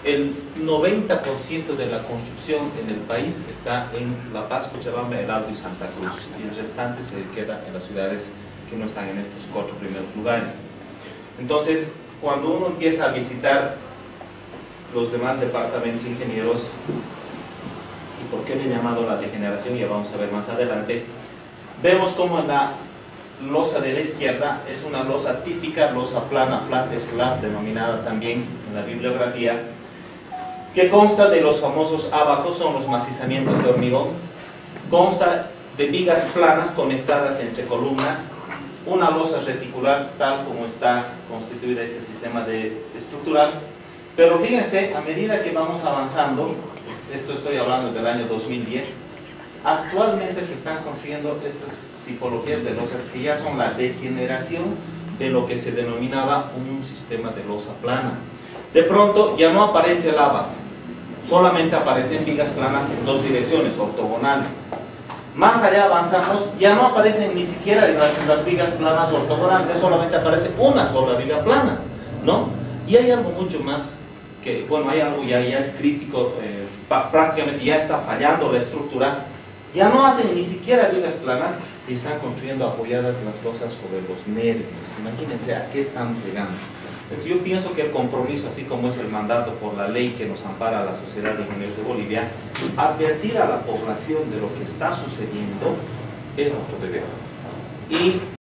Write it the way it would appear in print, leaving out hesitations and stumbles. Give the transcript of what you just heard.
el 90% de la construcción en el país está en La Paz, Cochabamba, El Alto y Santa Cruz, y el restante se queda en las ciudades que no están en estos 4 primeros lugares. Entonces, cuando uno empieza a visitar los demás departamentos ingenieros, y por qué le he llamado la degeneración, ya vamos a ver más adelante, vemos como en la losa de la izquierda es una losa típica, losa plana, flat slab, denominada también en la bibliografía, que consta de los famosos ábacos, son los macizamientos de hormigón, consta de vigas planas conectadas entre columnas, una losa reticular tal como está constituida este sistema estructural. Pero fíjense, a medida que vamos avanzando, esto estoy hablando del año 2010, actualmente se están construyendo estas tipologías de losas que ya son la degeneración de lo que se denominaba un sistema de losa plana. De pronto ya no aparece el ábaco, solamente aparecen vigas planas en 2 direcciones, ortogonales. Más allá avanzamos, ya no aparecen ni siquiera las vigas planas ortogonales, ya solamente aparece una sola viga plana, ¿no? Y hay algo mucho más que, bueno, hay algo ya es crítico, prácticamente ya está fallando la estructura, ya no hacen ni siquiera vigas planas y están construyendo apoyadas las losas sobre los nervios. Imagínense a qué estamos llegando. Entonces, yo pienso que el compromiso, así como es el mandato por la ley que nos ampara a la Sociedad de Ingenieros de Bolivia, advertir a la población de lo que está sucediendo es nuestro deber. Y